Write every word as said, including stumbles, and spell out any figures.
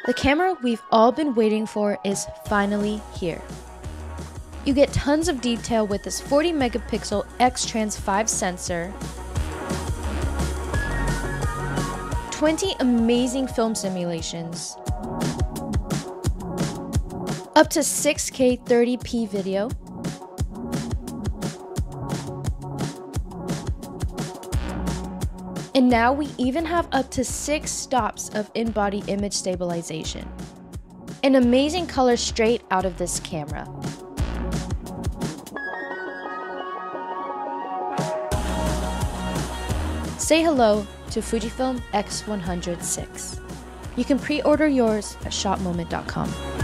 The camera we've all been waiting for is finally here. You get tons of detail with this forty megapixel X trans five sensor, twenty amazing film simulations, up to six K thirty p video, and now we even have up to six stops of in-body image stabilization. An amazing color straight out of this camera. Say hello to Fujifilm X one hundred six. You can pre-order yours at shop moment dot com.